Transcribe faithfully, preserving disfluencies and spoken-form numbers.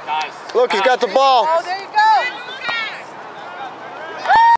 Nice. Look, he's got the ball. Oh, there you go.